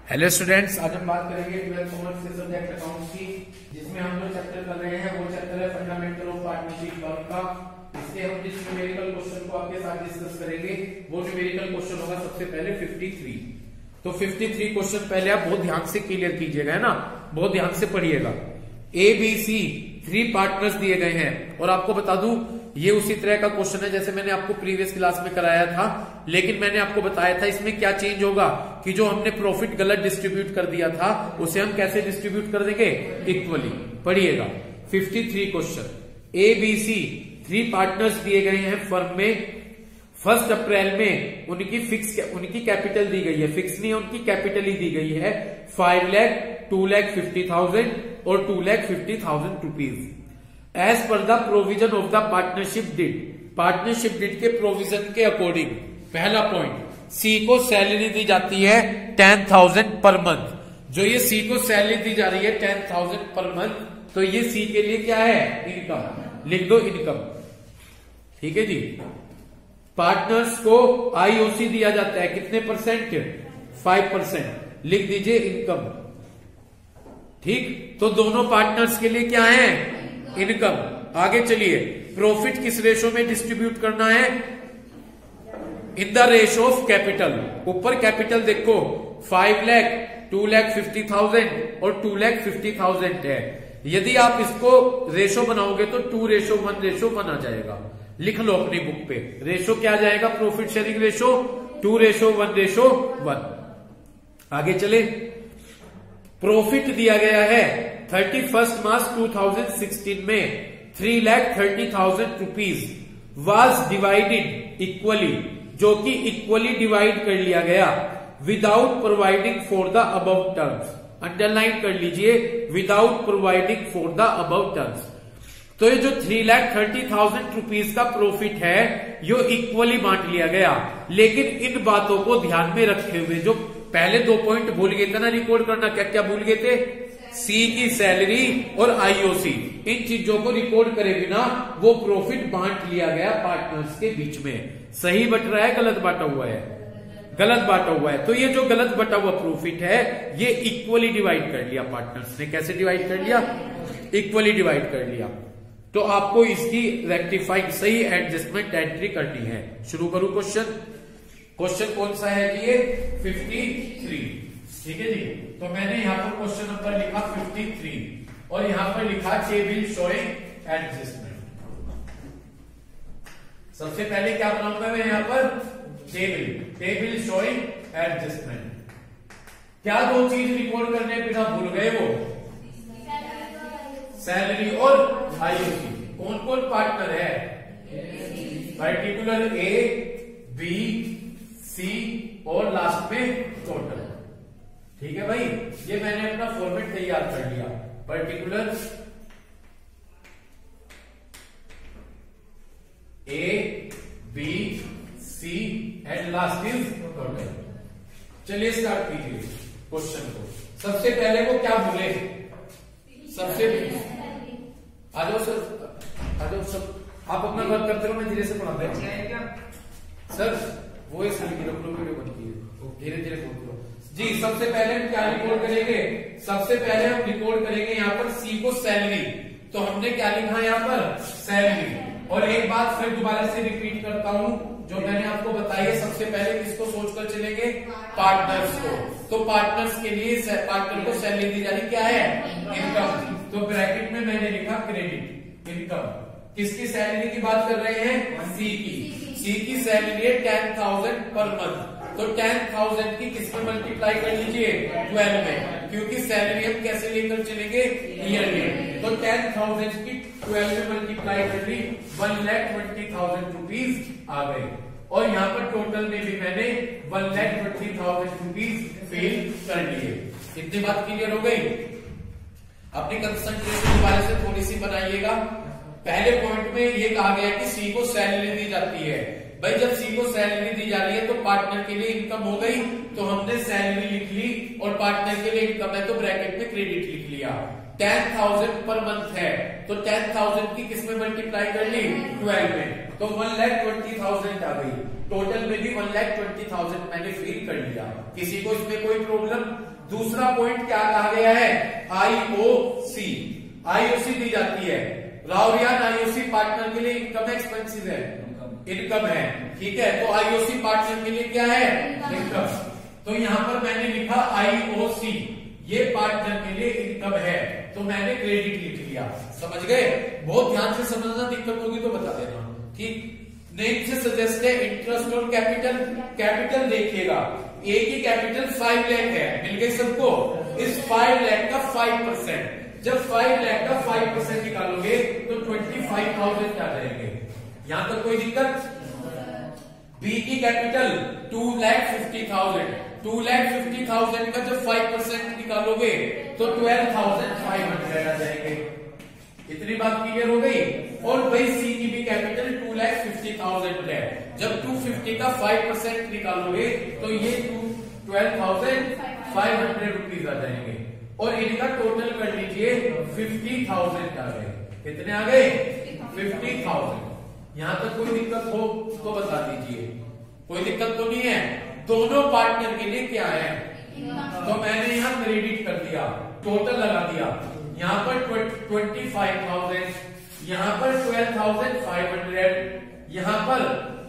Hello students, आज हम बात करेंगे 12th कॉमर्स के सब्जेक्ट अकाउंट्स की, जिसमें हम जो चैप्टर कर रहे हैं वो चैप्टर है फंडामेंटल ऑफ पार्टनरशिप फर्म का। इससे हम जिस न्यूमेरिकल क्वेश्चन को आपके साथ डिस्कस करेंगे वो न्यूमेरिकल क्वेश्चन होगा सबसे पहले 53। तो 53 क्वेश्चन पहले आप बहुत ध्यान से क्लियर कीजिएगा, है ना, बहुत ध्यान से पढ़िएगा। ए बी सी 3 पार्टनर्स दिए गए हैं और आपको बता दूं ये उसी तरह का क्वेश्चन है जैसे मैंने आपको प्रीवियस क्लास में कराया था, लेकिन मैंने आपको बताया था इसमें क्या चेंज होगा कि जो हमने प्रॉफिट गलत डिस्ट्रीब्यूट कर दिया था उसे हम कैसे डिस्ट्रीब्यूट कर देंगे, इक्वली। पढ़िएगा 53 question. A B C 3 partners दिए गए हैं फर्म में। 1 अप्रैल में उनकी कैपिटल दी गई है, फिक्स नहीं है, उनकी कैपिटल ही दी गई है 5 लाख, 2,50,000 और 2,50,000 rupees. As per the provision of the partnership deed, partnership deed के प्रोविजन के अकॉर्डिंग। पहला पॉइंट, सी को सैलरी दी जाती है 10,000 पर मंथ। जो ये सी को सैलरी दी जा रही है 10,000 पर मंथ, तो ये सी के लिए क्या है, इनकम। लिख दो इनकम, ठीक है जी। पार्टनर्स को आईओसी दिया जाता है कितने परसेंट, 5%। लिख दीजिए इनकम, ठीक। तो दोनों पार्टनर्स के लिए क्या है, इनकम। आगे चलिए, प्रॉफिट किस रेशो में डिस्ट्रीब्यूट करना है, in the ratio of capital. ऊपर कैपिटल देखो 5 लाख, 2,50,000 और 2,50,000 है। यदि आप इसको रेशो बनाओगे तो 2:1 आ जाएगा। लिख लो अपनी बुक पे, रेशो क्या आ जाएगा, प्रॉफिट शेयरिंग रेशो 2:1:1। आगे चले, प्रॉफिट दिया गया है 31 मार्च 2016 में 3,30,000 रुपीज वाज डिवाइडेड इक्वली, जो कि इक्वली डिवाइड कर लिया गया without providing for the above terms. Underline कर लीजिए, without providing for the above terms. तो ये जो 3,30,000 रुपीज का प्रॉफिट है ये इक्वली बांट लिया गया, लेकिन इन बातों को ध्यान में रखते हुए जो पहले 2 पॉइंट भूल गए थे ना रिकॉर्ड करना, क्या क्या भूल गए थे, सी की सैलरी और आईओसी, इन चीजों को रिकॉर्ड करे बिना वो प्रॉफिट बांट लिया गया पार्टनर्स के बीच में। सही बट रहा है, गलत बांटा हुआ है, गलत बांटा हुआ है। तो ये जो गलत बटा हुआ प्रॉफिट है ये इक्वली डिवाइड कर लिया पार्टनर्स ने। कैसे डिवाइड कर लिया, इक्वली डिवाइड कर लिया। तो आपको इसकी रेक्टिफाइड सही एडजस्टमेंट एंट्री करनी है। शुरू करूं क्वेश्चन। क्वेश्चन कौन सा है ये, 53, ठीक है जी। तो मैंने यहां पर क्वेश्चन नंबर लिखा 53 और यहां पर लिखा टेबल शोइंग एडजस्टमेंट। सबसे पहले क्या बनाऊंगा मैं यहां पर, टेबल शोइंग एडजस्टमेंट। क्या 2 चीज रिकॉर्ड करने बिना भूल गए, वो सैलरी और आईओसी। कौन कौन पार्टनर है, पर्टिकुलर ए बी सी और लास्ट में टोटल, ठीक है भाई। ये मैंने अपना फॉर्मेट तैयार कर लिया, particular A B C and last is total. चलिए स्टार्ट कीजिए क्वेश्चन को। सबसे पहले वो क्या भूले, सबसे आ जाओ सर, आ जाओ सब, आप अपना वर्क करते रहो, मैं धीरे से पढ़ाता हूं सर। वो इस वीडियो बनती है, धीरे धीरे बोल करो जी। सबसे पहले हम क्या रिकॉर्ड करेंगे, सबसे पहले हम रिकॉर्ड करेंगे यहाँ पर सी को सैलरी। तो हमने क्या लिखा है यहाँ पर, सैलरी। और एक बात फिर दोबारा से रिपीट करता हूं जो मैंने आपको बताई है, सबसे पहले किसको सोचकर चलेंगे, पार्टनर्स को। तो पार्टनर्स के लिए पार्टनर को सैलरी दी जा रही क्या है, इनकम। तो ब्रैकेट में मैंने लिखा क्रेडिट इनकम। किसकी सैलरी की बात कर रहे हैं, सी की। सी की सैलरी है 10,000 पर मंथ। तो 10,000 की किसमें मल्टीप्लाई कर लीजिए, 12 में, क्योंकि सैलरी हम कैसे लेकर चलेंगे, ईयरली। तो 10,000 की 12 में मल्टीप्लाई कर ली, 1,20,000 रुपीज आ गए। और यहाँ पर टोटल में भी मैंने 1,20,000 रुपीज फिल कर लिए। इतनी बात क्लियर हो गई। अपनी कंसंट्रेशन दोबारा से थोड़ी सी बनाइएगा। पहले पॉइंट में ये कहा गया कि सी को सैलरी दी जाती है। भाई जब सी को सैलरी दी जा रही है तो पार्टनर के लिए इनकम हो गई, तो हमने सैलरी लिख ली और पार्टनर के लिए इनकम है तो ब्रैकेट में क्रेडिट लिख लिया। 10,000 पर मंथ है तो 10,000 की किसमें मल्टीप्लाई कर ली, 12 में, तो 1,20,000 आ गई। टोटल में भी 1,20,000 मैंने फील कर लिया। किसी को इसमें कोई प्रॉब्लम? दूसरा पॉइंट क्या कहा गया है? आईओसी। आईओसी दी जाती है राउरियान। आईओसी पार्टनर के लिए इनकम एक्सपेंसिव है, इनकम है, ठीक है। तो आईओसी पार्टनर के लिए क्या है? इनकम। तो यहां पर मैंने लिखा आईओसी, ये पार्टनर के लिए इनकम है, तो मैंने क्रेडिट लिख लिया। समझ गए? बहुत ध्यान से समझना, दिक्कत होगी तो बता देना, ठीक। नेम से सजेस्ट है इंटरेस्ट और कैपिटल। कैपिटल देखिएगा, एक ही कैपिटल 5 लाख है, मिल गई सबको। इस 5 लाख का 5%, जब 5 लाख का 5% निकालोगे तो 25,000 आ जाएंगे। यहां तक कोई दिक्कत? बी की कैपिटल 2,50,000, 2,50,000 का जब 5% निकालोगे तो 12,500 आ जाएंगे। इतनी बात क्लियर हो गई। और भाई सी की भी कैपिटल 2,50,000 है, जब 250 का 5% निकालोगे तो ये 12,500 रुपीज आ जाएंगे। और इनका टोटल कर लीजिए 50,000 आ गए। कितने आ गए? 50,000। यहां तक कोई दिक्कत हो तो बता दीजिए। कोई दिक्कत तो नहीं है? दोनों पार्टनर के लिए क्या है? तो मैंने यहां क्रेडिट कर दिया, टोटल लगा दिया। यहां पर 25,000, यहां पर 12,500, यहां पर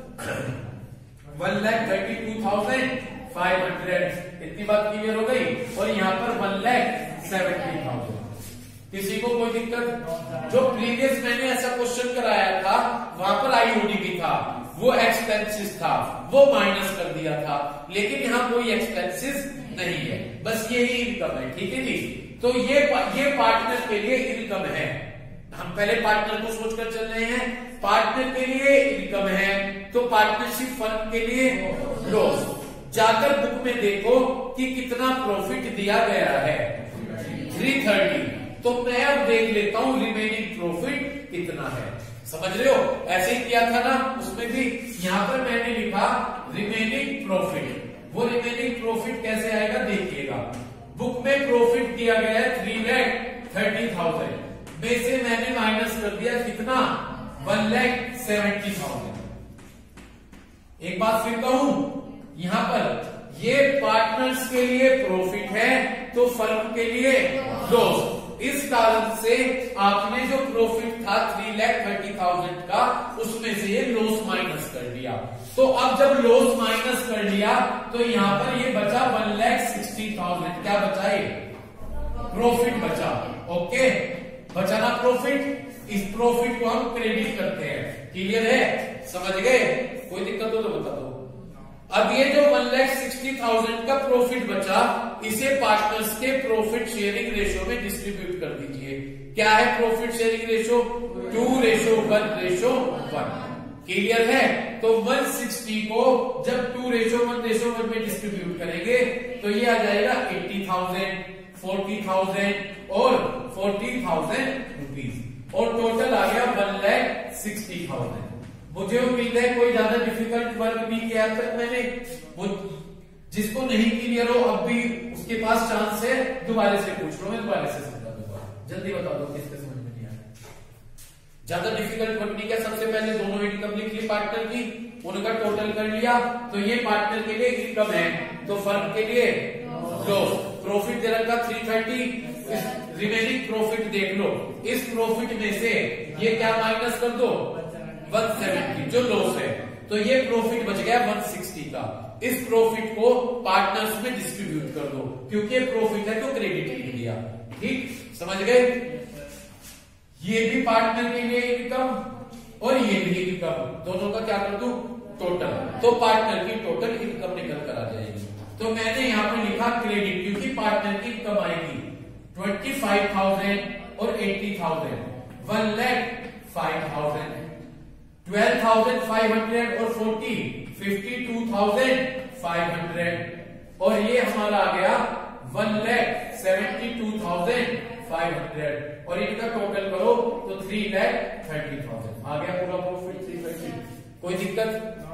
1,32,500। इतनी बात क्लियर हो गई। और यहां पर 1,70,000। किसी को कोई दिक्कत? जो प्रीवियस मैंने ऐसा क्वेश्चन कराया था वहां पर आईओडी भी था, वो एक्सपेंसिस था, वो माइनस कर दिया था। लेकिन यहाँ कोई एक्सपेंसिस नहीं है, बस यही इनकम है, ठीक है जी। तो ये पार्टनर के लिए इनकम है। हम पहले पार्टनर को सोचकर चल रहे हैं। पार्टनर के लिए इनकम है तो पार्टनरशिप फर्म के लिए लॉस। जाकर बुक में देखो कि कितना प्रॉफिट दिया गया है, 330। तो मैं अब देख लेता हूं रिमेनिंग प्रॉफिट कितना है। समझ रहे हो? ऐसे ही किया था ना उसमें भी। यहां पर मैंने लिखा रिमेनिंग प्रॉफिट। वो रिमेनिंग प्रॉफिट कैसे आएगा देखिएगा। बुक में प्रॉफिट दिया गया है 3,30,000 में से मैंने माइनस कर दिया कितना? 1,70,000। एक बात फिर कहूं, यहां पर ये पार्टनर्स के लिए प्रॉफिट है तो फर्म के लिए लॉस। इस कारण से आपने जो प्रॉफिट था 3,30,000 का, उसमें से ये लॉस माइनस कर दिया। तो अब जब लॉस माइनस कर लिया तो यहां पर ये बचा 1,60,000। क्या बचा? ये प्रॉफिट बचा। ओके, बचा ना प्रॉफिट। इस प्रॉफिट को हम क्रेडिट करते हैं। क्लियर है? समझ गए? कोई दिक्कत हो तो बता दो। अब ये जो 1,60,000 का प्रॉफिट बचा, इसे पार्टनर्स के प्रॉफिट शेयरिंग रेशो में डिस्ट्रीब्यूट कर दीजिए। क्या है प्रॉफिट शेयरिंग रेशो? 2:1:1। क्लियर है? तो 160 को जब 2:1:1 में डिस्ट्रीब्यूट करेंगे तो ये आ जाएगा 80,000, 40,000 और 40,000 रुपीज। और टोटल आ गया 1,60,000। मुझे उम्मीद है कोई ज्यादा डिफिकल्ट वर्क नहीं किया तक मैंने। जिसको नहीं क्लियर हो अब भी उसके पास चांस है, दोबारा से पूछ लो, मैं दोबारा से समझा दूंगा। जल्दी बता दो किसके समझ में नहीं आया। ज्यादा डिफिकल्ट वर्क नहीं किया। सबसे पहले दोनों इनकम लिख ली पार्टनर की, उनका टोटल कर लिया। तो ये पार्टनर के लिए इनकम है तो फर्म के लिए लॉस। प्रॉफिट दे रखा 330। रिमेनिंग प्रॉफिट देख लो। इस प्रॉफिट में से ये क्या माइनस कर दो? 170 जो लॉस है। तो ये प्रॉफिट बच गया 160 का। इस प्रॉफिट को पार्टनर्स में डिस्ट्रीब्यूट कर दो, क्योंकि प्रॉफिट है तो क्रेडिट लिख दिया। ठीक, समझ गए? ये भी पार्टनर के लिए इनकम और ये भी इनकम, दोनों का क्या कर दूं? टोटल। तो पार्टनर की टोटल इनकम निकल कर आ जाएगी। तो मैंने यहां पर लिखा क्रेडिट, क्योंकि पार्टनर की इनकम आएगी 25,000 और 80,000, 1,05,000, 12,500 और 52,500 और ये हमारा आ गया 1,72,500 और इनका टोटल करो तो 3,30,000 आ गया पूरा प्रॉफिट 330। कोई दिक्कत?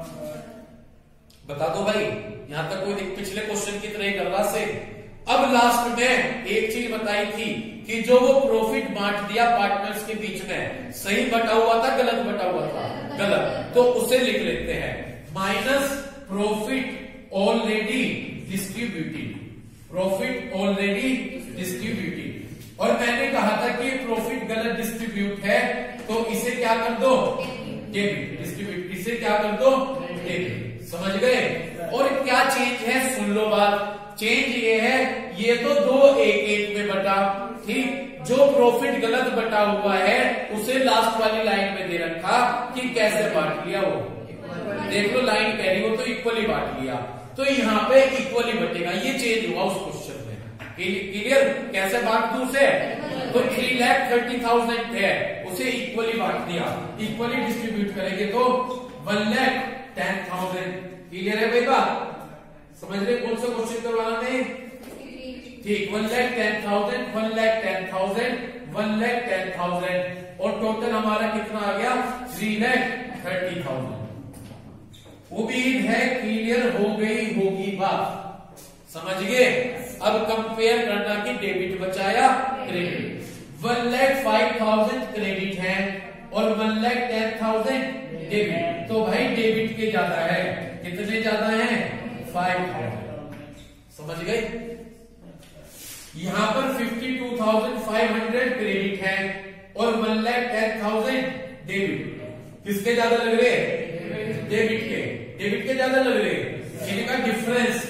बता दो भाई। यहां तक कोई पिछले क्वेश्चन की तरह कर रहा से। अब लास्ट में एक चीज बताई थी कि जो वो प्रॉफिट बांट दिया पार्टनर्स के बीच में, सही बटा हुआ था गलत बटा हुआ था? गलत। तो उसे लिख लेते हैं। Minus profit already distributed, profit already distributed. और मैंने कहा था कि प्रॉफिट गलत डिस्ट्रीब्यूट है तो इसे क्या कर दो, डेबिट डिस्ट्रीब्यूट, इसे क्या कर दो, डेबिट। समझ गए? और क्या चेंज है, सुन लो बात। चेंज ये है, ये तो 2 1 में बटा, ठीक। जो प्रॉफिट गलत बटा हुआ है उसे लास्ट वाली लाइन में दे रखा कि कैसे बांट लिया वो, देख लो लाइन कह रही हो तो इक्वली बांट लिया, तो यहाँ पे इक्वली बटेगा। ये चेंज हुआ उस क्वेश्चन में। क्लियर? कैसे बांट दूं उसे, तो 3,30,000 है उसे इक्वली बांट दिया, इक्वली डिस्ट्रीब्यूट करेंगे तो 1,10,000। क्लियर है भाई बात? समझ रहे कौन सा क्वेश्चन करवाना है? ठीक, 1,10,000, 1,10,000, 1,10,000 और टोटल हमारा कितना आ गया, 3,30,000। उम्मीद है क्लियर हो गई होगी बात, समझ गए? अब कंपेयर करना कि डेबिट बचाया क्रेडिट। 1,05,000 क्रेडिट है और 1,10,000 डेबिट, तो भाई डेबिट के ज्यादा है। कितने ज्यादा है? 5,000। समझ गए? यहां पर 52,500 क्रेडिट है और 1,10,000 डेबिट। किसके ज्यादा लग रहे? डेबिट के। डेबिट के ज्यादा लग रहे, इनका डिफरेंस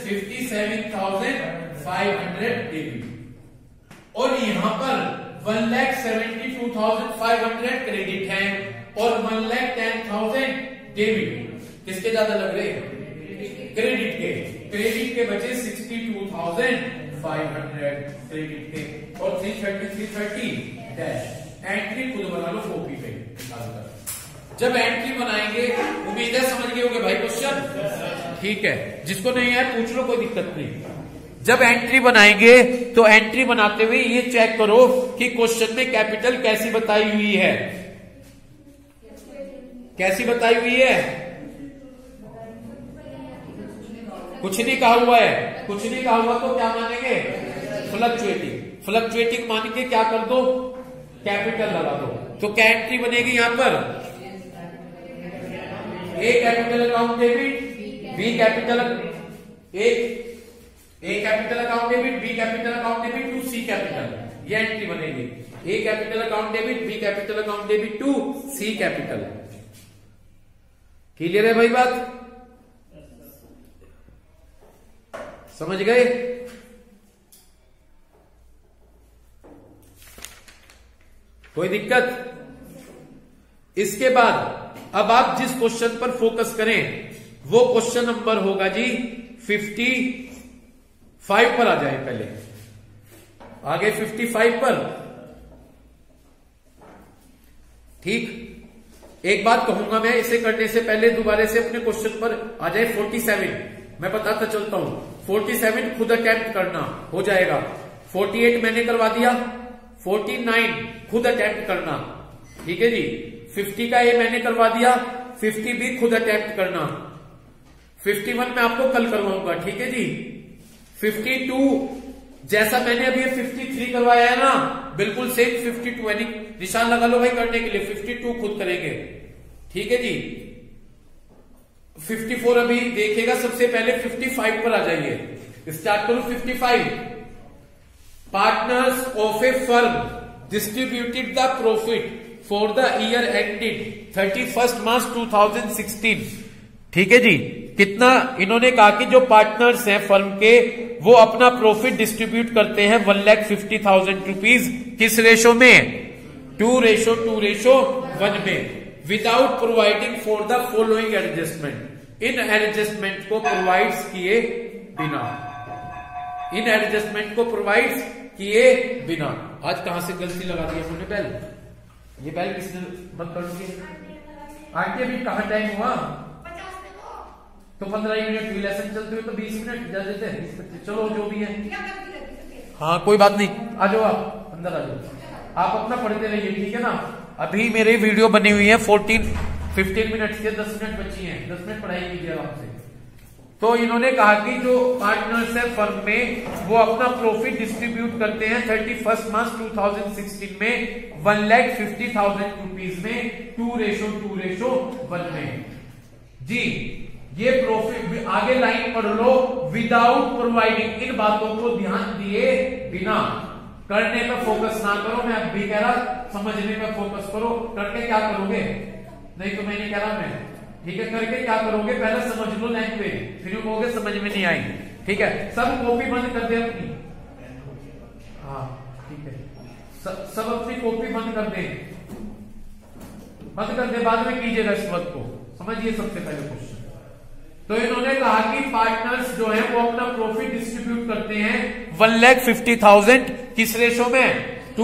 57,500 डेबिट। और यहां पर 1,72,500 क्रेडिट है और 1,10,000 डेबिट। किसके ज्यादा लग रहे? क्रेडिट के। क्रेडिट के बचे 62,500 क्रेडिट के और 330 डैश। एंट्री खुद बना लो कॉपी पे। जब एंट्री बनाएंगे, उम्मीद है समझ गए होंगे भाई क्वेश्चन, ठीक है। जिसको नहीं है पूछ लो, कोई दिक्कत नहीं। जब एंट्री बनाएंगे तो एंट्री बनाते हुए ये चेक करो कि क्वेश्चन में कैपिटल कैसी बताई हुई है, कैसी बताई हुई है। कुछ नहीं कहा हुआ है, कुछ नहीं कहा हुआ तो क्या मानेंगे, फ्लक्चुएटिंग। फ्लक्चुएटिंग मान के क्या कर दो, कैपिटल लगा दो। तो क्या एंट्री बनेगी यहां पर, A capital account debit, B capital, A capital account debit, B capital account debit to C capital. ये एंट्री बनेगी। A capital account debit, B capital account debit to C capital. Clear है भाई बात? समझ गए? कोई दिक्कत? इसके बाद अब आप जिस क्वेश्चन पर फोकस करें वो क्वेश्चन नंबर होगा जी 55 पर आ जाए। पहले आगे 55 पर, ठीक। एक बात कहूंगा मैं, इसे करने से पहले दोबारा से अपने क्वेश्चन पर आ जाए 47। मैं बताता चलता हूं, 47 खुद अटेम्प्ट करना हो जाएगा। 48 मैंने करवा दिया, 49 खुद अटेम्प्ट करना, ठीक है जी। 50 का ये मैंने करवा दिया, 50 भी खुद अटेम्प्ट करना। 51 मैं आपको कल करवाऊंगा, ठीक है जी। 52 जैसा मैंने अभी 53 करवाया है ना, बिल्कुल सेम 52 यानी निशान लगा लो भाई करने के लिए। 52 खुद करेंगे, ठीक है जी। 54 अभी देखेगा, सबसे पहले 55 पर आ जाइए। स्टार्ट करो 55। Partners of a firm distributed the profit for the year ended 31 March 2016। ठीक है जी। कितना इन्होंने कहा कि जो पार्टनर्स हैं फर्म के, वो अपना प्रॉफिट डिस्ट्रीब्यूट करते हैं 1,50,000 रुपीज। किस रेशो में? 2:1 में, without providing for the following adjustment. इन एडजस्टमेंट को प्रोवाइड्स किए बिना, इन एडजस्टमेंट को प्रोवाइड्स किए बिना। आज कहां से गलती लगा दी हमने? बैल, ये बैल किसने बंद कर दी? आंटी अभी कहां टाइम हुआ? तो 15 मिनट की लेसन चलते हुए तो 20 मिनट जा देते हैं। चलो जो भी है, हाँ कोई बात नहीं, आ जाओ आप अंदर आ जाओ। आप अपना पढ़ते रहिए, ठीक है ना। अभी मेरी वीडियो बनी हुई है 15 मिनट से 10 मिनट बची हैं, 10 मिनट पढ़ाई कीजिए आपसे। तो इन्होंने कहा कि जो पार्टनर्स है फर्म में, वो अपना प्रॉफिट डिस्ट्रीब्यूट करते हैं 31 मार्च 2016 में 1,50,000 रुपीज में 2:1 में जी। ये प्रॉफिट, आगे लाइन पढ़ लो, विदाउट प्रोवाइडिंग, इन बातों को ध्यान दिए बिना, करने पर फोकस ना करो, मैं अब भी कह रहा समझने पर फोकस करो। करके क्या करोगे, नहीं तो मैं नहीं कह रहा मैं, ठीक है, करके क्या करोगे, पहले समझ लो लैंग्वेज, फिर कहोगे समझ में नहीं आई, ठीक है। सब कॉपी बंद कर दे अपनी, हाँ ठीक है, सब अपनी कॉपी बंद कर दे, बंद कर दे, बाद में कीजिएगा इस वक्त को। समझिए सबसे पहले क्वेश्चन, तो इन्होंने कहा कि पार्टनर्स जो है वो अपना प्रॉफिट डिस्ट्रीब्यूट करते हैं 1,50,000 किस रेशो में,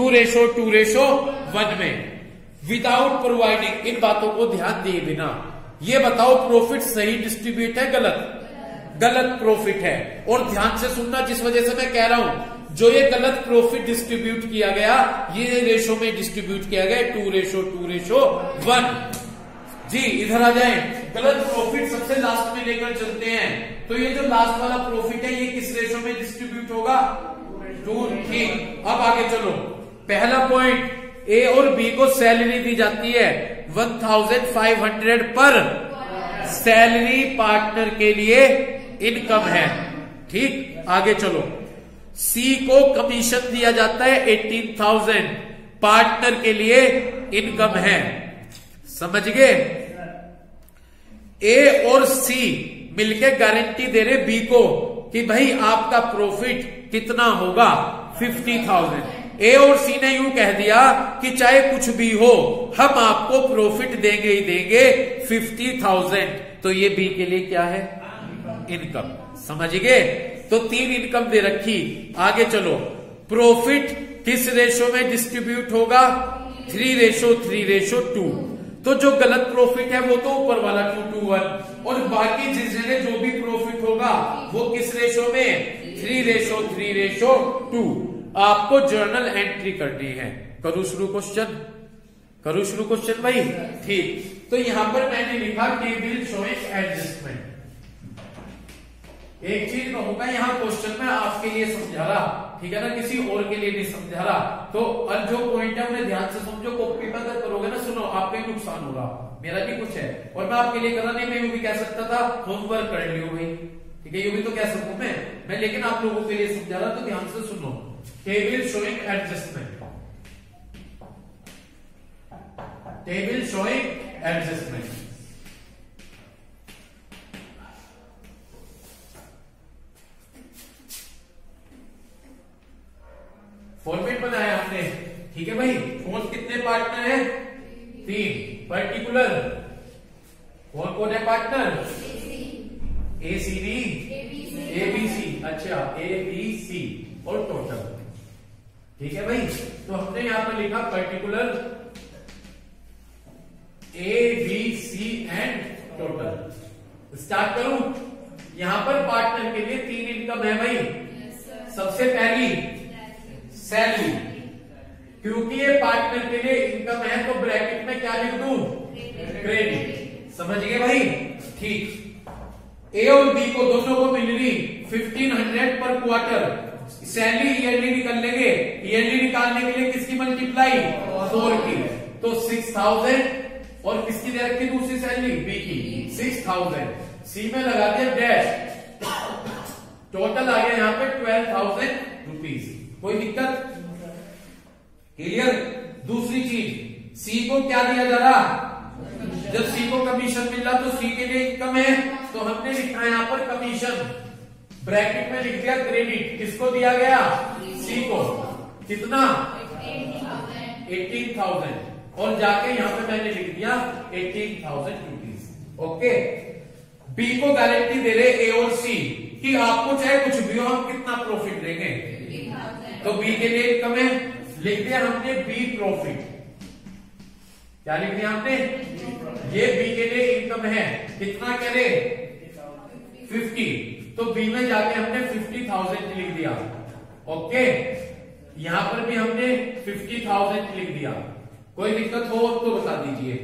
2:1 में, विदाउट प्रोवाइडिंग, इन बातों को ध्यान दिए बिना। ये बताओ प्रॉफिट सही डिस्ट्रीब्यूट है गलत, गलत प्रॉफिट है। और ध्यान से सुनना, जिस वजह से मैं कह रहा हूं, जो ये गलत प्रॉफिट डिस्ट्रीब्यूट किया गया, ये रेशो में डिस्ट्रीब्यूट किया गया 2:1। जी इधर आ जाए, गलत प्रॉफिट सबसे लास्ट में लेकर चलते हैं, तो ये जो लास्ट वाला प्रॉफिट है ये किस रेशो में डिस्ट्रीब्यूट होगा, 2। ठीक, अब आगे चलो, पहला पॉइंट, ए और बी को सैलरी दी जाती है 1,500 पर, सैलरी पार्टनर के लिए इनकम है, ठीक। आगे चलो, सी को कमीशन दिया जाता है 18,000, पार्टनर के लिए इनकम है, समझ गए। ए और सी मिलके गारंटी दे रहे बी को कि भाई आपका प्रॉफिट कितना होगा, 50,000। ए और सी ने यूं कह दिया कि चाहे कुछ भी हो हम आपको प्रॉफिट देंगे ही देंगे 50,000, तो ये बी के लिए क्या है, इनकम, समझ गए। तो 3 इनकम दे रखी। आगे चलो, प्रॉफिट किस रेशो में डिस्ट्रीब्यूट होगा, 3:2। तो जो गलत प्रॉफिट है वो तो ऊपर वाला 2:1, और बाकी जिस जगह जो भी प्रॉफिट होगा वो किस रेशो में, 3:2। आपको जर्नल एंट्री करनी है। करूं शुरू क्वेश्चन, करूं शुरू क्वेश्चन भाई, ठीक। तो यहां पर मैंने लिखा टेबल शोइंग एडजस्टमेंट। एक चीज कहूंगा, यहां क्वेश्चन में आपके लिए समझा रहा, ठीक है ना, किसी और के लिए नहीं समझा रहा। तो जो पॉइंट है उन्हें ध्यान से समझो, कॉपी पे अगर करोगे ना, सुनो आपका ही नुकसान हो रहा, मेरा भी कुछ है। और मैं आपके लिए कर रहा नहीं, मैं यूं भी कह सकता था होमवर्क कर लियो भाई, ठीक है, यूं भी तो कह सकूं मैं, लेकिन आप लोगों के लिए समझा रहा, तो ध्यान से सुनो। Table showing adjustment, table showing adjustment, format बनाया हमने, ठीक है भाई। कौन कितने पार्टनर है, 3। पर्टिकुलर कौन कौन है पार्टनर, ACD, ABC, अच्छा ABC, और टोटल, ठीक है भाई। तो हमने यहां पर लिखा particular, ABC and total. Start करूं, यहां पर पार्टनर के लिए 3 इनकम है भाई। सबसे पहली सैलरी, क्योंकि ये पार्टनर के लिए इनकम है तो ब्रैकेट में क्या लिख दूं, क्रेडिट, समझ गए भाई, ठीक। ए और बी को दोनों को मिल रही 1,500 पर क्वार्टर, सैलरी ईयरली निकल लेंगे, ईयरली निकालने के लिए किसकी मल्टीप्लाई, 4 की, तो 6,000, और किसकी दे रखी दूसरी सैलरी, बी की 6,000, सी में लगा दिया डैश, टोटल आ गया यहाँ पे 12,000 रुपीज। कोई दिक्कत, क्लियर। दूसरी चीज, सी को क्या दिया जा रहा, जब सी को कमीशन मिल रहा तो सी के लिए इनकम है, तो हमने लिखा है यहाँ पर कमीशन, ब्रैकेट में लिख दिया क्रेडिट, किसको दिया गया, सी को, कितना, 18,000, और जाके यहां पे मैंने लिख दिया 18,000 रुपीज। ओके, बी को गारंटी दे रहे ए और सी कि आपको चाहे कुछ भी हो हम कितना प्रॉफिट देंगे, तो बी के लिए इनकम है, लिख दिया हमने बी प्रॉफिट, क्या लिख दिया हमने, ये बी के लिए इनकम है, कितना कह रहे 50, तो बी में जाके हमने 50,000 लिख दिया। ओके, यहां पर भी हमने 50,000 लिख दिया। कोई दिक्कत हो तो बता दीजिए,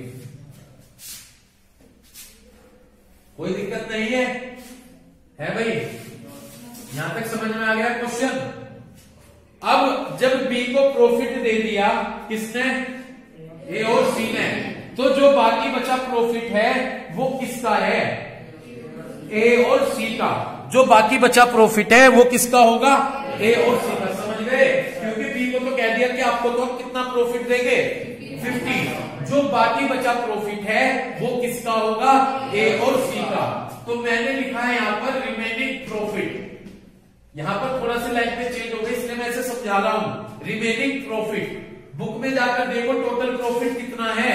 कोई दिक्कत नहीं है भाई, यहां तक समझ में आ गया क्वेश्चन। अब जब बी को प्रॉफिट दे दिया किसने, ए और सी ने, तो जो बाकी बचा प्रॉफिट है वो किसका है, ए और सी का, जो बाकी बचा प्रॉफिट है वो किसका होगा, ए और सी का। समझ गए, क्योंकि बी को तो कह दिया कि आपको तो कितना प्रॉफिट देंगे 50, जो बाकी बचा प्रॉफिट है वो किसका होगा, ए और सी का। तो मैंने लिखा है यहां पर रिमेनिंग प्रॉफिट, यहां पर थोड़ा सा लाइन पे चेंज हो गई इसलिए मैं ऐसे समझा रहा हूं। रिमेनिंग प्रॉफिट, बुक में जाकर देखो टोटल प्रॉफिट कितना है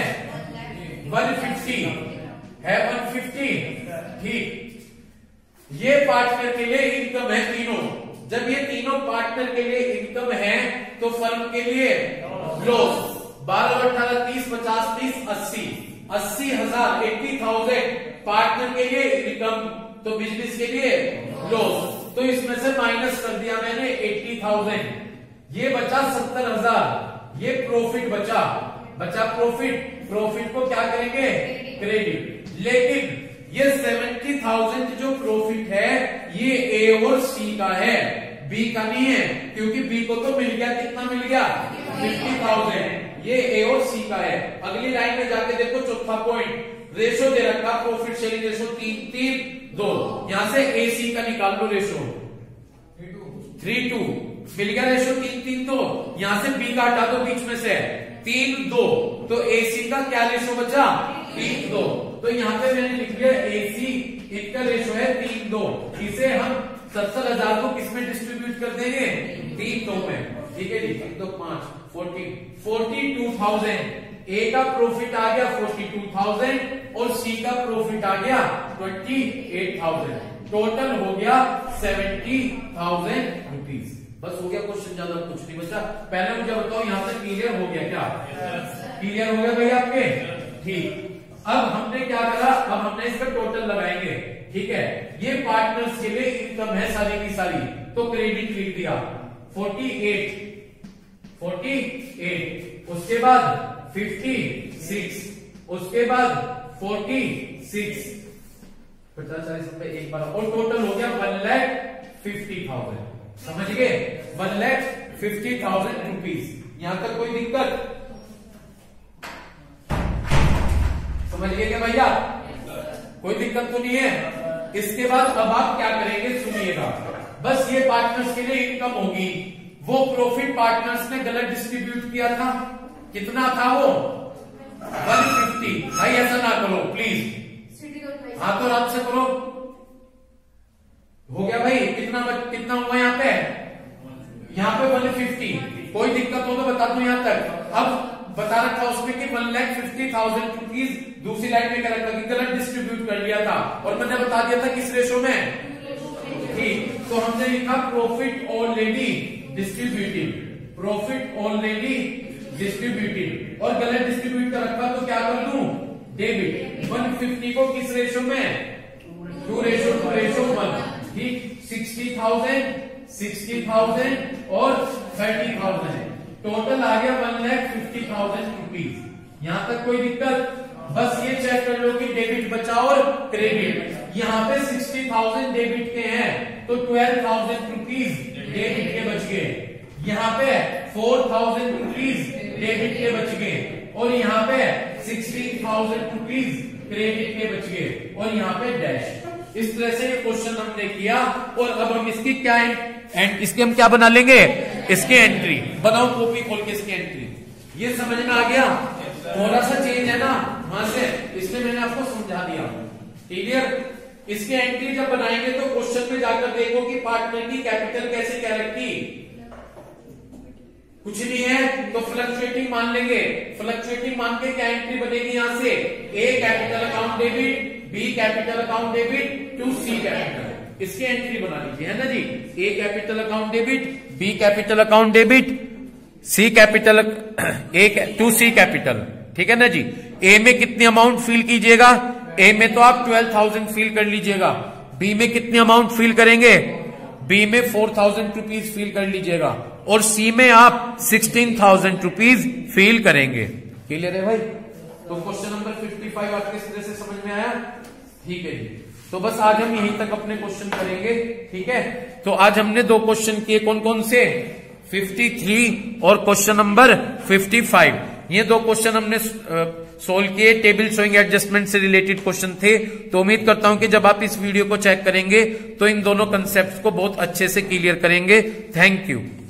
150 है, 150। ठीक, ये पार्टनर के लिए इनकम है तीनों। जब ये तीनों पार्टनर के लिए इनकम है तो फर्म के लिए लॉस। 12 और 18 30 50 30 80 80,000 80,000 पार्टनर के लिए इनकम, तो बिजनेस के लिए लॉस। तो इसमें से माइनस कर दिया मैंने 80,000, ये बचा 70,000, ये प्रॉफिट बचा प्रॉफिट। प्रॉफिट को क्या करेंगे, क्रेडिट। लेकिन ये 70,000 जो प्रॉफिट है ये ए और सी का है, बी का नहीं है, क्योंकि बी को तो मिल गया, कितना मिल गया 50,000, ये ए और सी का है। अगली लाइन में जाके देखो चौथा पॉइंट, रेशो दे रखा प्रॉफिट शेयरिंग रेशो 3:3:2, यहां से ए सी का निकाल लो रेशो 3:2, मिल गया रेशो 3:3:2, यहां से बी का हटा दो बीच में से 3:2, तो ए सी का क्या रेशो बचा 3:2। तो यहाँ पे मैंने लिख दिया एसी, इनका रेशो है 3:2, इसे हम 70,000 को किसमें डिस्ट्रीब्यूट कर देंगे 3:2 में। ठीक है जी, 3 2 5 42,000, ए का प्रॉफिट आ गया 42,000 और सी का प्रॉफिट आ गया 28,000, टोटल हो गया 70,000 रुपीज। बस हो गया क्वेश्चन, ज्यादा कुछ नहीं बचा। पहले मुझे बताओ यहां से क्लियर हो गया क्या, क्लियर हो गया भाई आपके। ठीक, अब हमने क्या करा, अब हमने इसका टोटल लगाएंगे। ठीक है, ये पार्टनर्स के लिए इनकम है सारी की सारी, तो क्रेडिट लिख दिया 48, उसके बाद 56, उसके बाद 46, 50 40 रुपए एक बार, और टोटल हो गया 1,50,000। समझ गए, 1,50,000 रुपीज। यहां तक कोई दिक्कत, समझ गए क्या भैया, कोई दिक्कत तो नहीं है। इसके बाद अब आप क्या करेंगे सुनिएगा, बस ये पार्टनर्स के लिए इनकम होगी। वो प्रॉफिट पार्टनर्स ने गलत डिस्ट्रीब्यूट किया था, कितना था वो 150। भाई ऐसा ना करो प्लीज, हाँ तो रात से करो। हो गया भाई, कितना हुआ यहाँ पे 150। कोई दिक्कत हो तो बता दो यहाँ तक। अब बता रखा उसमें कि 1,50,000 रुपीज, दूसरी लाइन में क्या रखा कि गलत डिस्ट्रीब्यूट कर लिया था, और मैंने बता दिया था किस रेशो में। ठीक, तो हमने लिखा profit already distributed, profit already distributed, और गलत डिस्ट्रीब्यूट कर रखा तो क्या कर लूं डेबिट। 150 को किस रेशो में 2:1। ठीक, 60,000 और 30,000, टोटल आ गया 1,50,000 रुपीज। यहां तक कोई दिक्कत, बस ये चेक कर लो कि डेबिट बचा और क्रेडिट। यहाँ पे 60,000 डेबिट के हैं तो 12,000 रुपीज डेबिट के बच गए, यहाँ पे 4,000 रुपीज डेबिट के बच गए, और यहाँ पे 16,000 रुपीज क्रेडिट के बच गए, और यहाँ पे डैश। इस तरह से ये क्वेश्चन हमने किया, और अब हम इसकी क्या इसकी हम क्या बना लेंगे, इसकी एंट्री बनाओ, कॉपी खोल के इसकी एंट्री। ये समझ में आ गया, थोड़ा सा चेंज है ना वहां से, इसलिए मैंने आपको समझा दिया। क्लियर, इसकी एंट्री जब बनाएंगे तो क्वेश्चन में जाकर देखो कि पार्टनर की कैपिटल कैसे क्या रखी, कुछ नहीं है तो फ्लक्चुएटिंग मान लेंगे। फ्लक्चुएटिंग मान के क्या एंट्री बनेगी यहां से, A capital account debit, B capital account debit to C capital, इसकी एंट्री बना लीजिए, है ना जी। A capital account debit, B capital account debit, C capital to C capital, ठीक है ना जी। ए में कितनी अमाउंट फिल कीजिएगा, ए में तो आप 12,000 फिल कर लीजिएगा, बी में कितनी अमाउंट फिल करेंगे, बी में 4,000 रुपीज फिल कर लीजिएगा, और सी में आप 16,000 रुपीज फिल करेंगे। क्लियर है भाई। तो क्वेश्चन नंबर 55 आपके सिरे से समझ में आया, ठीक है जी। तो बस आज हम यहीं तक अपने क्वेश्चन करेंगे, ठीक है। तो आज हमने 2 क्वेश्चन किए, कौन कौन से, 53 और क्वेश्चन नंबर 55। ये दो क्वेश्चन हमने सोल्व किए, टेबल शोइंग एडजस्टमेंट से रिलेटेड क्वेश्चन थे। तो उम्मीद करता हूं कि जब आप इस वीडियो को चेक करेंगे तो इन दोनों कंसेप्ट को बहुत अच्छे से क्लियर करेंगे। Thank you.